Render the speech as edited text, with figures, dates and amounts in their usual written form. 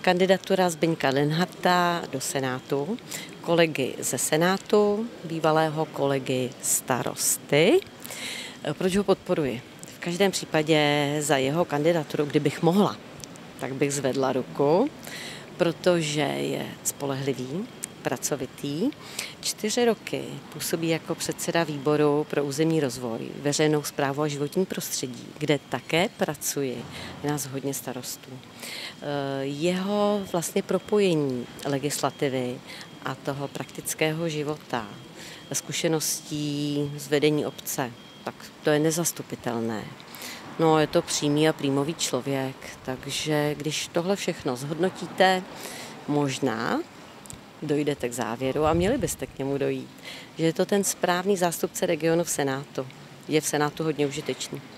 kandidatura Zbyňka Lenharta do Senátu, kolegy ze Senátu, bývalého kolegy starosty. Proč ho podporuji? V každém případě za jeho kandidaturu, kdybych mohla, tak bych zvedla ruku, protože je spolehlivý, pracovitý. 4 roky působí jako předseda výboru pro územní rozvoj, veřejnou správu a životní prostředí, kde také pracuji. Je nás hodně starostů. Jeho vlastně propojení legislativy a toho praktického života, zkušeností z vedení obce, tak to je nezastupitelné. No, je to přímý a prímový člověk, takže když tohle všechno zhodnotíte, možná dojdete k závěru a měli byste k němu dojít, že je to ten správný zástupce regionu v Senátu. Je v Senátu hodně užitečný.